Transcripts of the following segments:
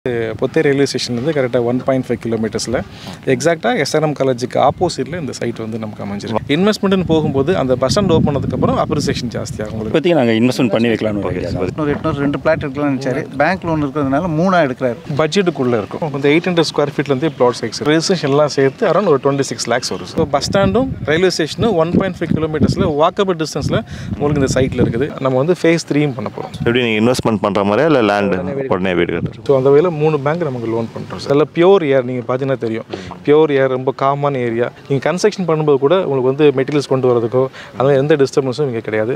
potheri railway station வந்து கரெக்ட்டா 1.5 கிலோமீட்டர்ஸ்ல எக்ஸாக்ட்டா SRM காலேஜுக்கு ஆப்போசிட்ல இந்த சைட் வந்து நமக்கு அமைஞ்சிருக்கு. இன்வெஸ்ட்மென்ட்னு போகும்போது அந்த பஸ் ஸ்டாண்ட் ஓபன் பண்ணதுக்கு அப்புறம் அப்ரிசியேஷன் ஜாஸ்தி ஆகும். உங்களுக்கு பத்தி நாங்க இன்வெஸ்ட்மென்ட் பண்ணி வைக்கலாம்னு இருக்கோம். 800 2 பிளாட் எடுக்கலாம்னு நினைச்சாரு. பேங்க் லோன் இருக்கிறதுனால 3 எடுக்கறாரு. பட்ஜெட்டுக்குள்ள இருக்கும். இந்த 800 ஸ்கொயர் ஃபீட்ல இருந்து பிளாட் சைஸ் ரெஜிஸ்ட்ரேஷன் எல்லாம் சேர்த்து அரௌண்ட் ஒரு 26 lakhs வரும். ஸோ பஸ் ஸ்டாண்டும் ரயில்வே ஸ்டேஷனும் 1.5 கிலோமீட்டர்ஸ்ல வாக்கபிள் டிஸ்டன்ஸ்ல உங்களுக்கு இந்த சைட்ல இருக்குது. நம்ம வந்து ஃபேஸ் 3 பண்ண போறோம். எப்படி நீங்க இன்வெஸ்ட்மென்ட் பண்ற மாதிரி இல்ல லேண்ட் உடனே வீடு கட்டுறது? ஸோ அந்த வகையில் 3 பேங்க் நமக்கு லோன் பண்ணுறோம். அதில் பியூர் ஏர் நீங்கள் பார்த்தீங்கன்னா தெரியும். பியூர் ஏர் ரொம்ப காமான ஏரியா. நீங்கள் கன்ஸ்ட்ரக்ஷன் பண்ணும்போது கூட உங்களுக்கு வந்து மெட்டீரியல்ஸ் கொண்டு வரதுக்கோ அதனால் எந்த டிஸ்டர்பன்ஸும் இங்கே கிடையாது.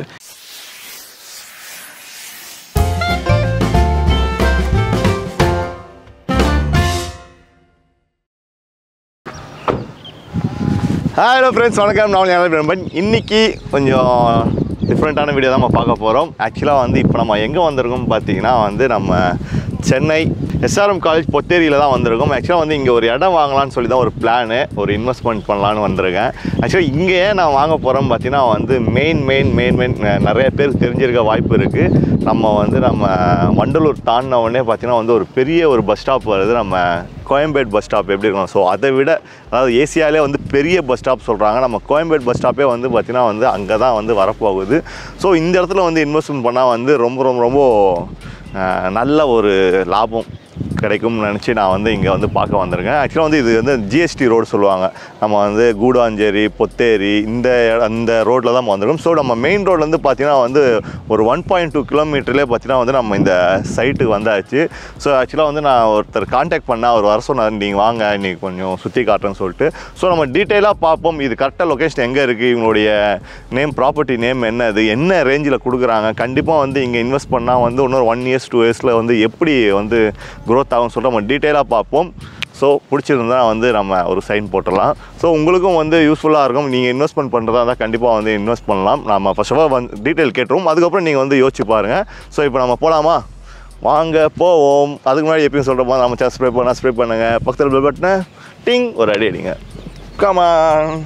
ஹலோ ஃப்ரெண்ட்ஸ், வணக்கம். நான் ஞானரம்பன். இன்றைக்கி கொஞ்சம் டிஃப்ரெண்ட்டான வீடியோ தான் நம்ம பார்க்க போகிறோம். ஆக்சுவலாக வந்து இப்போ நம்ம எங்கே வந்திருக்கோம்னு பார்த்தீங்கன்னா வந்து நம்ம சென்னை SRM காலேஜ் பொத்தேரியில் தான் வந்திருக்கோம். ஆக்சுவலாக வந்து இங்கே ஒரு இடம் வாங்கலான்னு சொல்லி தான் ஒரு பிளானு, ஒரு இன்வெஸ்ட்மெண்ட் பண்ணலான்னு வந்திருக்கேன். ஆக்சுவலாக இங்கே ஏன் நான் வாங்க போகிறோம் பார்த்தீங்கன்னா வந்து மெயின் நிறைய பேருக்கு தெரிஞ்சிருக்க வாய்ப்பு இருக்குது. நம்ம வண்டலூர் தாண்டின உடனே பார்த்தீங்கன்னா வந்து ஒரு பெரிய ஒரு பஸ் ஸ்டாப் வருது. நம்ம கோயம்பேடு பஸ் ஸ்டாப் எப்படி இருக்கும், ஸோ அதை விட அதாவது ஏசியாவிலே வந்து பெரிய பஸ் ஸ்டாப் சொல்கிறாங்க. நம்ம கோயம்பேடு பஸ் ஸ்டாப்பே வந்து பார்த்திங்கன்னா வந்து அங்கே தான் வந்து வரப்போகுது. ஸோ இந்த இடத்துல வந்து இன்வெஸ்ட்மெண்ட் பண்ணால் வந்து ரொம்ப நல்ல ஒரு லாபம் கிடைக்கும்னு நினச்சி நான் வந்து இங்கே வந்து பார்க்க வந்திருக்கேன். ஆக்சுவலாக வந்து இது வந்து GST ரோடு சொல்லுவாங்க. நம்ம வந்து கூடாஞ்சேரி, பொத்தேரி இந்த ரோட்டில் தான் நம்ம வந்திருக்கோம். ஸோ நம்ம மெயின் ரோட்லேருந்து பார்த்தீங்கன்னா வந்து ஒரு 1.2 கிலோமீட்டர்லேயே பார்த்தீங்கன்னா வந்து நம்ம இந்த சைட்டுக்கு வந்தாச்சு. ஸோ ஆக்சுவலாக வந்து நான் ஒருத்தர் கான்டாக்ட் பண்ணேன். அவர் வர சொன்னார், நீங்கள் வாங்க இன்றைக்கி கொஞ்சம் சுற்றி காட்டுறேன்னு சொல்லிட்டு. ஸோ நம்ம டீட்டெயிலாக பார்ப்போம். இது கரெக்டாக லொக்கேஷன் எங்கே இருக்குது, இவங்களுடைய நேம், ப்ராப்பர்ட்டி நேம் என்னது, என்ன ரேஞ்சில் கொடுக்குறாங்க, கண்டிப்பாக வந்து இங்கே இன்வெஸ்ட் பண்ணால் வந்து இன்னொரு 1 years 2 yearsல வந்து எப்படி வந்து க்ரோத் ஆகும் சொல்லிட்டு நம்ம டீட்டெயிலாக பார்ப்போம். ஸோ பிடிச்சிருந்தா வந்து நம்ம ஒரு சைன் போட்டுடலாம். ஸோ உங்களுக்கும் வந்து யூஸ்ஃபுல்லாக இருக்கும். நீங்கள் இன்வெஸ்ட்மெண்ட் பண்ணுறதா இருந்தால் கண்டிப்பாக வந்து இன்வெஸ்ட் பண்ணலாம். நம்ம ஃபர்ஸ்ட் ஆஃப் ஆல் வந்து டீட்டெயில் கேட்டுருவோம். அதுக்கப்புறம் நீங்கள் வந்து யோசிச்சு பாருங்கள். ஸோ இப்போ நம்ம போகலாமா? வாங்க போவோம். அதுக்கு முன்னாடி எப்பயும் சொல்கிறப்போ நம்ம சப்ஸ்கிரைப் பண்ணுங்கள். பக்கத்தில் பெல் பட்டனை டிங் ஒரு அடி அடிங்க. கமான்.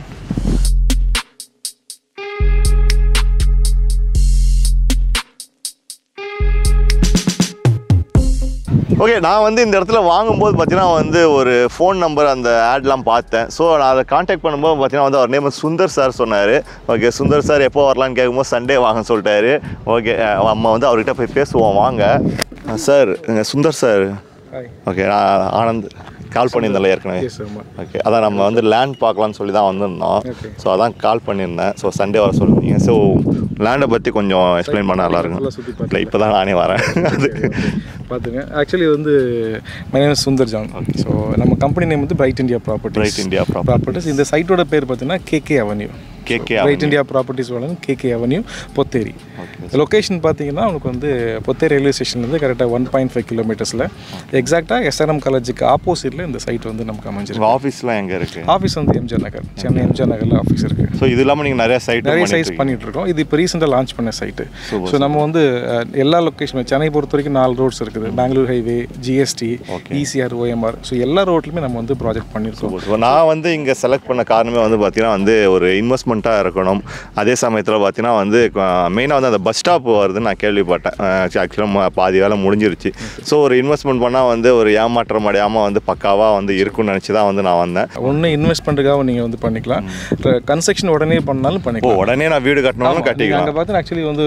ஓகே, நான் வந்து இந்த இடத்துல வாங்கும்போது பார்த்தீங்கன்னா வந்து ஒரு ஃபோன் நம்பர் அந்த ஆட்லாம் பார்த்தேன். ஸோ நான் அதை காண்டாக்ட் பண்ணும்போது பார்த்தீங்கன்னா வந்து அவர் நேம் சுந்தர் சார் சொன்னார். ஓகே, சுந்தர் சார் எப்போ வரலான்னு கேட்கும்போது சண்டே வாங்கன்னு சொல்லிட்டாரு. ஓகே, நம்ம வந்து அவர்கிட்ட போய் பேசுவோம் வாங்க. Sir, Sundar sir. ஓகே, நான் ஆனந்த் கால் பண்ணியிருந்தேன்ல ஏற்கனவே. ஓகே, அதான் நம்ம வந்து லேண்ட் பார்க்கலான்னு சொல்லி தான் வந்திருந்தோம். ஸோ அதான் கால் பண்ணியிருந்தேன். ஸோ சண்டே வர சொல்லுவீங்க. ஸோ லேண்டை பற்றி கொஞ்சம் எக்ஸ்பிளைன் பண்ண நல்லாயிருக்கும். இல்லை, இப்போ தான் நானே வரேன். அது பார்த்துங்க. ஆக்சுவலி வந்து my name Sundar John. So நம்ம கம்பெனி நேம் வந்து பிரைட் இந்தியா ப்ராப்பர்ட்டிஸ். இந்த சைட்டோட பேர் பார்த்தீங்கன்னா KK avenue. Bright India properties வழங்கும் KK அவென்யூ பொத்தேரி. லொக்கேஷன் பார்த்தீங்கன்னா உங்களுக்கு வந்து பொத்தேரி ரயில்வே ஸ்டேஷன்லேருந்து கரெக்டாக 1.5 கிலோமீட்டர்ஸில் எக்ஸாக்டாக SRM காலேஜுக்கு ஆப்போசிட்டில் இந்த சைட் வந்து நமக்கு அமைஞ்சிருக்கு. ஆஃபீஸ்லாம் எங்கே இருக்குது? ஆஃபீஸ் வந்து MGR நகர், சென்னை MGR நகரில் ஆஃபீஸ் இருக்குது. ஸோ இது இல்லாமல் நீங்கள் நிறைய சைஸ் பண்ணிட்டு இருக்கோம். இது இப்போ ரீசெண்டாக லான்ச் பண்ண சைட்டு. ஸோ நம்ம வந்து எல்லா லொக்கேஷனும் சென்னை பொறுத்த வரைக்கும் 4 ரோட்ஸ் இருக்குது. Bangalore highway, GST, ECR, OMR. So எல்லா ரோட்லையுமே நம்ம வந்து ப்ராஜெக்ட் பண்ணியிருக்கோம். நான் வந்து இங்கே செலக்ட் பண்ண காரணமே வந்து பார்த்தீங்கன்னா வந்து ஒரு இன்வெஸ்ட்மெண்ட்டாக இருக்கணும். அதே சமயத்தில் பார்த்தீங்கன்னா வந்து மெயினாக வந்து அந்த பஸ் ஸ்டாப் வருதுன்னு நான் கேள்விப்பட்டேன். ஆக்சுவலாக பாதி வேலை முடிஞ்சிருச்சு. ஸோ ஒரு இன்வெஸ்ட்மெண்ட் பண்ணால் வந்து ஒரு ஏமாற்றம் அடையாமல் வந்து பக்காவாக வந்து இருக்குன்னு நினச்சி தான் வந்து நான் வந்தேன். ஒன்று இன்வெஸ்ட்மெண்ட்டுக்காக நீங்கள் வந்து பண்ணிக்கலாம். கன்ஸ்ட்ரக்ஷன் உடனே பண்ணாலும் பண்ணிக்கலாம். உடனே நான் வீடு கட்டணும்னு கட்டிக்கலாம். அங்கே பார்த்தீங்கன்னா ஆக்சுவலி வந்து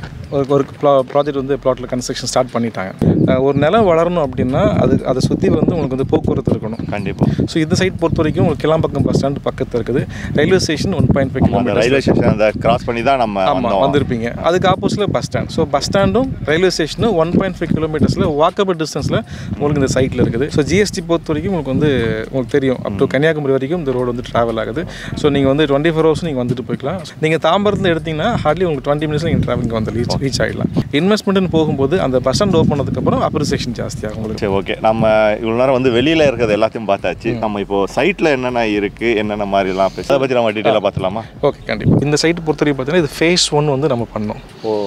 ஒரு ப்ராஜெக்ட் வந்து பிளாட்டில் கன்ஸ்ட்ரக்ஷன் ஸ்டார்ட் பண்ணிட்டாங்க. ஒரு நிலம் வளரணும் அப்படின்னா அதை சுற்றி வந்து உங்களுக்கு வந்து போக்குவரத்து இருக்கணும் கண்டிப்பாக. ஸோ இந்த சைட் பொறுத்த வரைக்கும் உங்களுக்கு கிளாம்பாக்கம் பஸ் ஸ்டாண்ட் பக்கத்தில் இருக்குது. Railway station 1.5 kilometer. Railway station அதை கிராஸ் பண்ணி தான் நம்ம வந்திருப்பீங்க. அதுக்கு ஆப்போசிட்டில் பஸ் ஸ்டாண்ட். ஸோ பஸ் ஸ்டாண்டும் ரயில்வே ஸ்டேஷனும் 1.5 கிலோமீட்டர்ஸில் வாக்கபிள் டிஸ்டன்ஸில் உங்களுக்கு இந்த சைட்டில் இருக்குது. ஸோ GST பொறுத்த வரைக்கும் உங்களுக்கு தெரியும், அப் டு கன்னியாகுமரி வரைக்கும் இந்த ரோடு வந்து ட்ராவல் ஆகுது. ஸோ நீங்கள் வந்து 24 hours நீங்கள் வந்துட்டு போய்க்கலாம். நீங்கள் தாம்பரத்தில் எடுத்திங்கன்னா ஹார்ட்லி உங்களுக்கு 20 minutes நீங்கள் ட்ராவலிங் வந்து ரீச் ஆகிடலாம். இன்வெஸ்ட்மெண்ட்னு போகும்போது அந்த பஸ் ஸ்டாண்ட் ஓப்பன் பண்ணதுக்கப்புறம் அப்ரிசியேஷன் ஜாஸ்தி ஆகும் உங்களுக்கு. ஓகே, நம்ம இவ்வளோ நேரம் வந்து வெளியில் இருக்கிறது எல்லாத்தையும் பார்த்தாச்சு. நம்ம இப்போ சைட்டில் என்னென்ன இருக்குது, என்னென்ன மாதிரிலாம் அதை பற்றி நம்ம டீட்டெயிலாக பார்த்துலாமா? ஓகே, கண்டிப்பாக. இந்த சைட்டு பொறுத்த வரைக்கும் பார்த்தீங்கன்னா இது phase 1 வந்து நம்ம பண்ணோம்.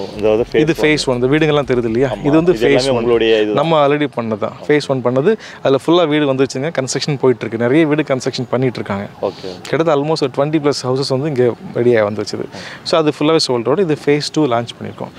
இது phase 1. இந்த வீடுங்கள்லாம் தெரியுது இல்லையா, இது வந்து phase 1 உங்களுடைய நம்ம ஆல்ரெடி பண்ணதான். phase 1 பண்ணது. அதில் ஃபுல்லாக வீடு வந்துருச்சுங்க. கன்ஸ்ட்ரக்ஷன் போயிட்டு இருக்கு. நிறைய வீடு கன்ஸ்ட்ரக்ஷன் பண்ணிட்டு இருக்காங்க. ஓகே, கிட்டத்தட்ட ஆல்மோஸ்ட் 20+ ஹவுசஸ் வந்து இங்கே ரெடியாக வந்துருச்சு. ஸோ அது ஃபுல்லாகவே சோல்டோட இது phase 2 லான்ச் பண்ணியிருக்கோம்.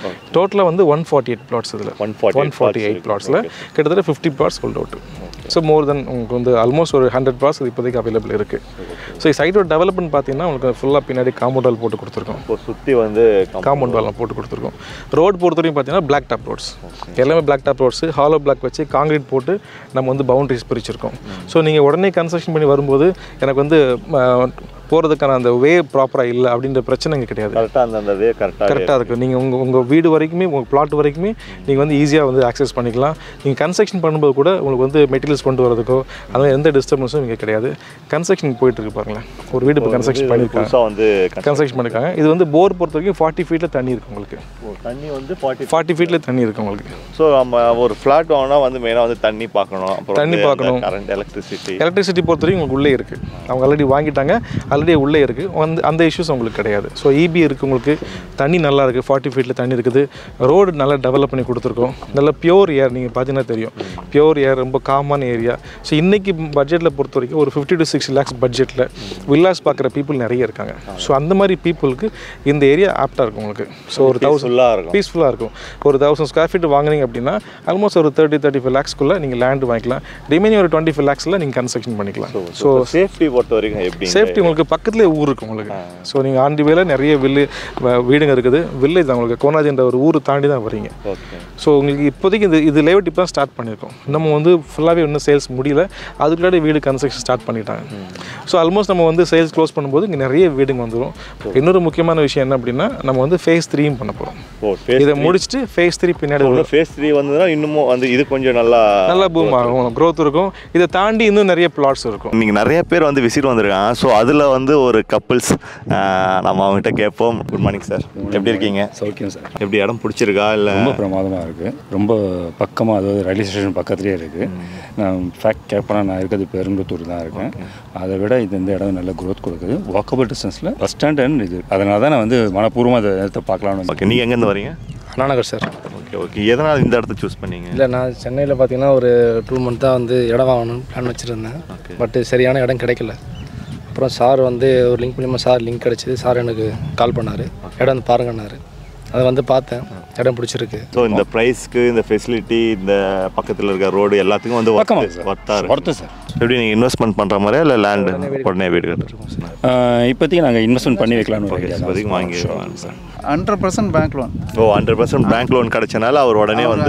டோட்டலாக வந்து 148 பிளாட்ஸ் இதில் 148 பிளாட்ஸில் கிட்டத்தட்ட 50 flats sold out. So more than உங்களுக்கு வந்து ஆல்மோஸ்ட் ஒரு 100 பிளாட்ஸ் இப்போதைக்கு அவைலபிள் இருக்குது. ஸோ சைட்டோட டெவலப்மெண்ட் பார்த்தீங்கன்னா உங்களுக்கு ஃபுல்லாக பின்னாடி காம்பவுண்ட் வால் போட்டு கொடுத்துருக்கோம். சுற்றி வந்து காம்பவுண்ட் வால்லாம் போட்டு கொடுத்துருக்கோம். ரோடு பொறுத்தவரைக்கும் பார்த்தீங்கன்னா பிளாக் டாப் ரோட்ஸ், எல்லாமே black top roads, hollow block வச்சு காங்கிரீட் போட்டு நம்ம வந்து பவுண்டரிஸ் பிரிச்சிருக்கோம். ஸோ நீங்கள் உடனே கன்ஸ்ட்ரக்ஷன் பண்ணி வரும்போது எனக்கு வந்து போகிறதுக்கான அந்த வே ப்ராப்பராக இல்லை அப்படின்ற பிரச்சனை இங்கே கிடையாது. கரெக்டாக அந்த வே கரெக்டாக இருக்குது. நீங்கள் உங்கள் வீடு வரைக்குமே உங்கள் பிளாட் வரைக்குமே நீங்கள் வந்து ஈஸியாக வந்து ஆக்சஸ் பண்ணிக்கலாம். நீங்கள் கன்ஸ்ட்ரக்ஷன் பண்ணும்போது கூட உங்களுக்கு வந்து மெட்டீரியல்ஸ் கொண்டு வரதுக்கோ அதனால் எந்த டிஸ்டர்பன்ஸும் இங்கே கிடையாது. கன்ஸ்ட்ரக்ஷன் போயிட்டுருக்கு பாருங்களேன். ஒரு வீடு இப்போ கன்ஸ்ட்ரக்ஷன் பண்ணியிருக்காங்க. இது வந்து போர் பொறுத்த வரைக்கும் 40 ஃபீட்டில் தண்ணி இருக்குது உங்களுக்கு. தண்ணி வந்து 40 ஃபீட்டில் தண்ணி இருக்குது உங்களுக்கு. ஸோ நம்ம ஒரு ஃப்ளாட் வாங்கினா வந்து மெயினாக வந்து தண்ணி பார்க்கணும், கரண்ட், எலக்ட்ரிசிட்டி பொறுத்த வரைக்கும் உங்களுக்கு உள்ளே இருக்குது. அவங்க ஆல்ரெடி வாங்கிட்டாங்க, ஆல்ரெடி உள்ளே இருக்குது. அந்த இஷ்யூஸ் உங்களுக்கு கிடையாது. ஸோ இபி இருக்குது உங்களுக்கு, தண்ணி நல்லா இருக்குது, 40 ஃபீட்டில் தண்ணி இருக்குது. ரோடு நல்லா டெவலப் பண்ணி கொடுத்துருக்கோம். நல்லா பியூர் ஏர், நீங்கள் பார்த்தீங்கன்னா தெரியும், பியூர் ஏர், ரொம்ப காமான ஏரியா. ஸோ இன்றைக்கி பட்ஜெட்டில் பொறுத்த வரைக்கும் ஒரு 50 to 60 lakhs பட்ஜெட்டில் வில்லாஸ் பார்க்குற பீப்புள் நிறைய இருக்காங்க. ஸோ அந்த மாதிரி பீப்புளுக்கு இந்த ஏரியா ஆப்டாக இருக்கும் உங்களுக்கு. ஸோ ஒரு 1000 பீஸ்ஃபுல்லாக இருக்கும். ஒரு 1000 ஸ்கொயர் ஃபீட் வாங்கினீங்க அப்படின்னா ஆல்மோஸ்ட் ஒரு 30-35 lakhsக்குள்ளே நீங்கள் லேண்டு வாங்கிக்கலாம். ரிமைனிங் ஒரு 25 lakhsல நீங்கள் கன்ஸ்ட்ரக்ஷன் பண்ணிக்கலாம். ஸோ சேஃப்டி பொறுத்த வரைக்கும் எப்படி? சேஃப்டி உங்களுக்கு பக்கத்துலேயே ஊர் இருக்குது உங்களுக்கு. ஸோ நீங்கள் ஆண்டி வேலை நிறைய வீடுங்க இருக்குது. வில்லேஜ் தான் உங்களுக்கு, கோனாஜின்ற ஒரு ஊர் தாண்டி தான் வரீங்க. ஸோ உங்களுக்கு இப்போதைக்கு இது லேஅவுட் இப்போ தான் ஸ்டார்ட் பண்ணியிருக்கோம். நம்ம வந்து ஃபுல்லாகவே இன்னும் சேல்ஸ் முடியல, அதுக்குள்ளாடி வீடு கன்ஸ்ட்ரக்ஷன் ஸ்டார்ட் பண்ணிட்டாங்க. ஸோ ஆல்மோஸ்ட் நம்ம வந்து சேல்ஸ் க்ளோஸ் பண்ணும்போது இங்கே நிறைய வீடுங்க வந்துடும். இன்னொரு முக்கியமான விஷயம் என்ன அப்படின்னா, நம்ம வந்து ஃபேஸ் 3 பண்ண போகிறோம். இதை முடிச்சுட்டு ஃபேஸ் 3 பின்னாடி ஃபேஸ் 3 வந்ததுன்னா இன்னமும் வந்து இது கொஞ்சம் நல்லா பூம் ஆகும், க்ரோத் இருக்கும். இதை தாண்டி இன்னும் நிறைய பிளாட்ஸ் இருக்கும். நீங்கள் நிறைய பேர் வந்து விசிட் வந்திருக்காங்க. ஸோ அதில் வந்து ஒரு கப்புள்ஸ் நம்ம அவங்ககிட்ட கேட்போம். குட் மார்னிங் சார், எப்படி இருக்கீங்க? சௌக்கியம் சார். எப்படி இடம் பிடிச்சிருக்கா? இல்லை ரொம்ப பிரமாதமாக இருக்குது, ரொம்ப பக்கமாக, அதாவது ரயில்வே ஸ்டேஷன் பக்கத்துலேயே இருக்குது. நான் ஃபேக்ட் கேட்பேன்னா நான் இருக்கிறது பெருங்குத்தூர் தான் இருக்கேன். அதை விட இந்த இடம் நல்ல க்ரோத் கொடுக்குது. வாக்கபிள் டிஸ்டன்ஸில் பஸ் ஸ்டாண்ட் இது, அதனால தான் நான் வந்து மனப்பூர்வமாக அதை இடத்த பார்க்கலாம்னு. ஓகே, நீங்கள் எங்கேருந்து வரீங்க? அண்ணா நகர் சார். ஓகே, எதனால் இந்த இடத்த சூஸ் பண்ணீங்க? இல்லை, நான் சென்னையில் பார்த்தீங்கன்னா ஒரு 2 மந்த்தாக வந்து இடம் வாங்கணும்னு பிளான் வச்சுருந்தேன். பட் சரியான இடம் கிடைக்கல. அப்புறம் சார் வந்து ஒரு லிங்க் மூலிமா சார் லிங்க் கிடச்சிது. சார் எனக்கு கால் பண்ணார், இடம் வந்து பாருங்கன்னாரு. அதை வந்து பார்த்தேன், இடம் பிடிச்சிருக்கு. ஸோ இந்த ப்ரைஸ்க்கு, இந்த ஃபெசிலிட்டி, இந்த பக்கத்தில் இருக்க ரோடு எல்லாத்துக்கும் வந்து ஒர்த்து சார். எப்படி நீங்கள் இன்வெஸ்ட்மெண்ட் பண்ணுற மாதிரியா இல்லை லேண்டு உடனே வீடு கட்டுறோம்? இப்போதைக்கு நாங்கள் இன்வெஸ்ட்மெண்ட் பண்ணி வைக்கலாம்னு இப்போதைக்கு வாங்கி sir. 100% bank loan. 100% bank loan கிடைச்சனால அவர் உடனே வந்து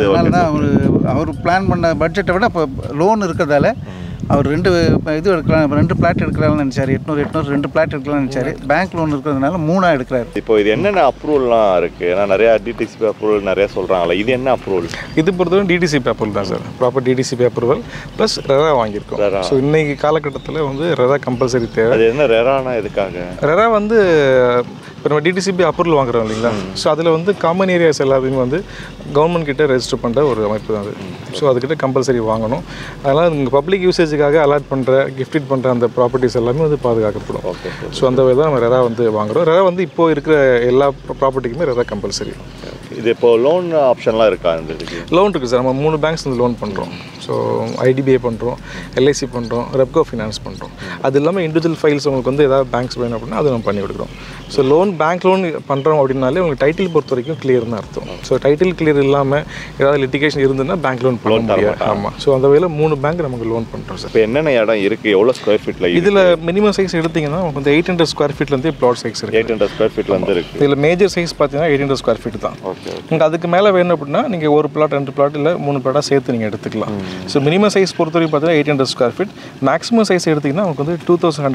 அவர் பிளான் பண்ண பட்ஜெட்டை விட இப்போ லோன் இருக்கிறதால அவர் 2 இது எடுக்கலாம், 2 பிளாட் எடுக்கலாம்னு நினச்சார். 800 2 பிளாட் எடுக்கலாம்னு நினச்சார். பேங்க் லோன் இருக்கிறதுனால 3 எடுக்கிறாரு. இப்போ இது என்னென்ன அப்ரூவல்லாம் இருக்குது? ஏன்னா நிறையா டிடிசிபி அப்ரூவல் நிறையா சொல்கிறாங்களே, இது என்ன அப்ரூவல்? இது பொறுத்தவரை டிடிசிபி அப்ரூவல் தான் sir. Proper DTCP approval plus RERA வாங்கியிருக்கோம். ஸோ இன்றைக்கி காலகட்டத்தில் வந்து ரெரா கம்பல்சரி தேவை. அது என்ன ரெரானா எதுக்காக? ரெரா வந்து இப்போ நம்ம டிடிசிபி அப்ரூவல் வாங்குறோம் இல்லைங்களா? ஸோ அதில் வந்து காமன் ஏரியாஸ் எல்லாத்தையும் வந்து கவர்மெண்ட் கிட்ட ரெஜிஸ்டர் பண்ணுற ஒரு அமைப்பு தான் அது. ஸோ அதுக்கிட்ட கம்பல்சரி வாங்கணும். அதனால் இங்கே பப்ளிக் யூசேஜுக்காக அலாட் பண்ணுற, கிஃப்டிட் பண்ணுற அந்த ப்ராப்பர்ட்டிஸ் எல்லாமே வந்து பாதுகாக்கப்படும். ஸோ அந்த வகை தான் நம்ம ரெரா வந்து வாங்குகிறோம். ரெரா வந்து இப்போது இருக்கிற எல்லா ப்ராப்பர்ட்டிக்குமே ரெரா கம்பல்சரி. இது இப்போ லோன் ஆப்ஷன்லாம் இருக்கா? லோன் இருக்குது சார். நம்ம 3 பேங்க்ஸ் வந்து லோன் பண்ணுறோம். ஸோ ஐடிபிஐ பண்ணுறோம், எல்ஐசி பண்ணுறோம், ரெப்கோ ஃபினான்ஸ் பண்ணுறோம். அது இல்லாமல் இண்டிவிஜுவல் ஃபைல்ஸ் உங்களுக்கு வந்து ஏதாவது பேங்க்ஸ் வேணும் அப்படின்னா அது நம்ம பண்ணி கொடுக்குறோம். ஸோ லோன் பேங்க் லோன் பண்ணுறோம் அப்படின்னாலே உங்களுக்கு டைட்டில் பொறுத்த வரைக்கும் கிளியர் தான் அர்த்தம். ஸோ டைட்டில் கிளியர் இல்லாமல் ஏதாவது லிட்டிகேஷன் இருந்ததுன்னா பேங்க் லோன் பண்ண முடியாது. ஆமாம். ஸோ அந்த வகையில் 3 பேங்க் நமக்கு லோன் பண்ணுறோம் சார். இப்போ என்னென்ன இடம் இருக்குது, எவ்வளோ ஸ்கொயர் ஃபீட்டில்? இதில் மினிமம் சைஸ் எடுத்திங்கன்னா உங்களுக்கு வந்து 800 ஸ்கொயர் ஃபீட்லேருந்து பிளாட் சைஸ் இருக்குது. 800 ஸ்கொயர் ஃபீட்லேருந்து இருக்குது. இதில் மேஜர் சைஸ் பார்த்தீங்கன்னா 800 ஸ்கொயர் ஃபீட் தான். உங்களுக்கு அதுக்கு மேலே வேணும் அப்படின்னா நீங்கள் 1 பிளாட் 2 பிளாட் இல்லை 3 பிளாட்டாக சேர்த்து நீங்கள் எடுத்துக்கலாம். ஸோ மினிமம் சைஸ் பொறுத்த வரைக்கும் பார்த்தீங்கன்னா 800 ஸ்கொயர் ஃபீட். மேக்ஸிமம் சைஸ் எடுத்திங்கன்னா உங்களுக்கு வந்து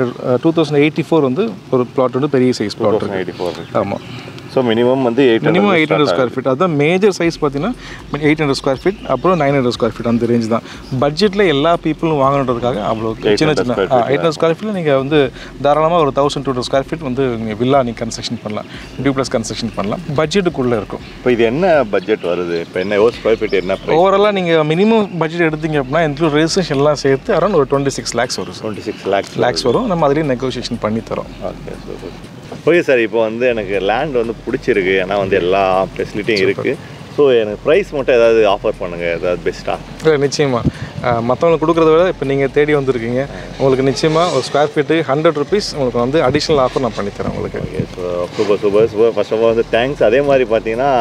2084 வந்து ஒரு பிளாட் வந்து பெரிய சைஸ் பிளாட் இருக்குது. 84. ஆமாம். ஸோ மினிமம் வந்து 800 ஸ்கொயர் ஃபீட். அதுதான் மேஜர் சைஸ் பார்த்தீங்கன்னா 800 ஸ்கொயர் ஃபீட், அப்புறம் 900 ஸ்கொயர் ஃபீட். அந்த ரேஞ்ச் தான் பட்ஜெட்டில் எல்லா பீப்புளும் வாங்கணுன்றதுக்காக அவ்வளோ சின்ன 800 ஸ்கொயர் ஃபீட்டில் நீங்கள் வந்து தாராளமாக ஒரு 1200 ஸ்கொயர் ஃபீட் வந்து நீங்கள் வில்லா நீங்கள் கன்ஸ்ட்ரக்ஷன் பண்ணலாம், டியூப்ளெக்ஸ் கன்ஸ்ட்ரக்ஷன் பண்ணலாம். பட்ஜெட்டுக்குள்ளே இருக்கும். இப்போ இது என்ன பட்ஜெட் வருது? இப்போ என்ன ஒரு ஸ்கொயர் ஃபீட் என்ன ஓவராலாக நீங்கள் மினிமம் பட்ஜெட் எடுத்தீங்க அப்படின்னா இன்க்ளூட் ரெஜிஸ்ட்ரேஷன் எல்லாம் சேர்த்து அரௌண்ட் ஒரு 26 lakhs வரும். 26 lakhs வரும். நம்ம அதிலேயே நெகோசியேஷன் பண்ணி தரோம். Okay sir. இப்போ வந்து எனக்கு லேண்ட் வந்து பிடிச்சிருக்கு, ஏன்னா வந்து எல்லா ஃபெசிலிட்டியும் இருக்குது. ஸோ எனக்கு ப்ரைஸ் மட்டும் ஏதாவது ஆஃபர் பண்ணுங்கள், ஏதாவது பெஸ்ட்டாக? இல்லை, நிச்சயமாக மற்றவங்களுக்கு கொடுக்குறத விட இப்போ நீங்கள் தேடி வந்திருக்கீங்க, உங்களுக்கு நிச்சயமாக ஒரு ஸ்கொயர் ஃபீட்டு 100 rupees உங்களுக்கு வந்து அடிஷ்னல் ஆஃபர் நான் பண்ணித்தரேன் உங்களுக்கு. So super. First of all வந்து தேங்க்ஸ். அதே மாதிரி பார்த்தீங்கன்னா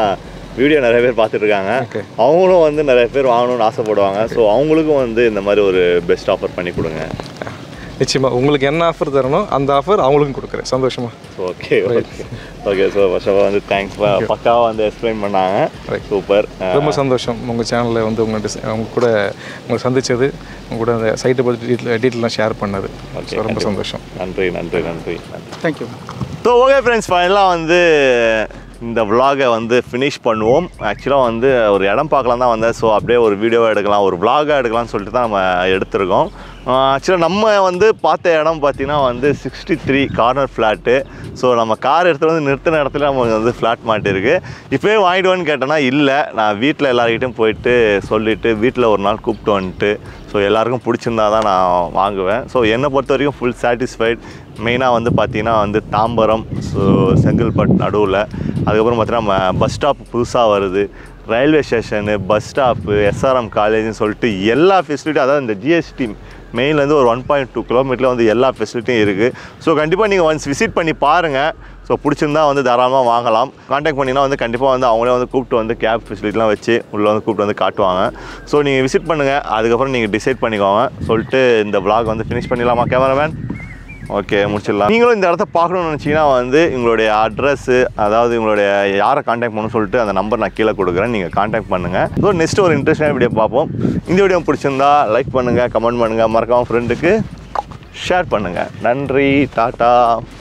வீடியோ நிறைய பேர் பார்த்துட்டு இருக்காங்க. அவங்களும் வந்து நிறைய பேர் வாங்கணும்னு ஆசைப்படுவாங்க. ஸோ அவங்களுக்கும் வந்து இந்த மாதிரி ஒரு பெஸ்ட் ஆஃபர் பண்ணி கொடுங்க. நிச்சயமாக உங்களுக்கு என்ன ஆஃபர் தரணும் அந்த ஆஃபர் அவங்களுக்கும் கொடுக்குறேன். சந்தோஷமா? Okay okay okay. So first of வந்து தேங்க்ஸ், பக்காவாக வந்து எக்ஸ்பிளைன் பண்ணாங்க. சூப்பர், ரொம்ப சந்தோஷம் உங்கள் சேனலில் வந்து உங்க கூட உங்களை சந்தித்தது, உங்க கூட அந்த சைட்டை பற்றி டீட்டெயிலாம் ஷேர் பண்ணது. ரொம்ப சந்தோஷம். நன்றி நன்றி நன்றி நன்றி. தேங்க்யூ. ஸோ ஓகே ஃப்ரெண்ட்ஸ், ஃபைனலாக வந்து இந்த vlog-ஐ வந்து ஃபினிஷ் பண்ணுவோம். ஆக்சுவலாக வந்து ஒரு இடம் பார்க்கலாம் தான் வந்தேன். ஸோ அப்படியே ஒரு வீடியோவாக எடுக்கலாம், ஒரு vlog-ஆக எடுக்கலாம்னு சொல்லிட்டு தான் நம்ம எடுத்திருக்கோம். ஆக்சுவலாக நம்ம வந்து பார்த்த இடம் பார்த்திங்கன்னா வந்து 63 கார்னர் ஃப்ளாட்டு. ஸோ நம்ம கார் எடுத்துகிட்டு வந்து நிறுத்தின இடத்துல நமக்கு வந்து ஃப்ளாட் மாட்டிருக்கு. இப்போயே வாங்கிடுவேன்னு கேட்டேன்னா இல்லை, நான் வீட்டில் எல்லாருக்கிட்டையும் போயிட்டு சொல்லிவிட்டு வீட்டில் ஒரு நாள் கூப்பிட்டு வந்துட்டு ஸோ எல்லாருக்கும் பிடிச்சிருந்தா தான் நான் வாங்குவேன். ஸோ என்னை பொறுத்த வரைக்கும் ஃபுல் சாட்டிஸ்ஃபைட். மெயினாக வந்து பார்த்திங்கன்னா வந்து தாம்பரம், ஸோ செங்கல்பட்டு நடுவில், அதுக்கப்புறம் பார்த்தீங்கன்னா நம்ம பஸ் ஸ்டாப் புதுசாக வருது, railway station, bus stop, SRM காலேஜ்னு சொல்லிட்டு எல்லா ஃபெசிலிட்டியும், அதாவது இந்த ஜிஎஸ்டி மெயின்லேருந்து ஒரு 1.2 கிலோமீட்டரில் வந்து எல்லா ஃபெசிலிட்டியும் இருக்குது. ஸோ கண்டிப்பாக நீங்கள் ஒன்ஸ் விசிட் பண்ணி பாருங்கள். ஸோ பிடிச்சிருந்தா வந்து தாராளமாக வாங்கலாம். கான்டாக்ட் பண்ணிங்கன்னா வந்து கண்டிப்பாக வந்து அவங்களே வந்து கூப்பிட்டு வந்து கேப் ஃபெசிலிட்டிலாம் வச்சு உள்ளே வந்து கூப்பிட்டு வந்து காட்டுவாங்க. ஸோ நீங்கள் விசிட் பண்ணுங்கள், அதுக்கப்புறம் நீங்கள் டிசைட் பண்ணிக்கோங்க. சொல்லிட்டு இந்த vlog வந்து ஃபினிஷ் பண்ணிடலாமா கேமராமேன்? ஓகே, முடிச்சிடலாம். நீங்களும் இந்த இடத்த பார்க்கணுன்னு நினச்சிங்கன்னா வந்து உங்களுடைய அட்ரஸ்ஸு, அதாவது உங்களுடைய யாரை கான்டாக்ட் பண்ணணும்னு சொல்லிட்டு அந்த நம்பர் நான் கீழே கொடுக்குறேன், நீங்கள் கான்டாக்ட் பண்ணுங்கள். ஸோ நெக்ஸ்ட்டு ஒரு இன்ட்ரெஸ்டான வீடியோ பார்ப்போம். இந்த வீடியோ பிடிச்சிருந்தா லைக் பண்ணுங்கள், கமெண்ட் பண்ணுங்கள், மறக்காமல் ஃப்ரெண்டுக்கு ஷேர் பண்ணுங்கள். நன்றி, டாட்டா.